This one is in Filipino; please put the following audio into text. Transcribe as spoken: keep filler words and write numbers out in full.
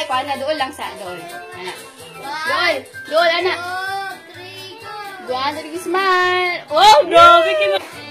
kuha na doon lang sa doon. Anak. Doon. Doon, anak. Doon, smile. Oh, grabe.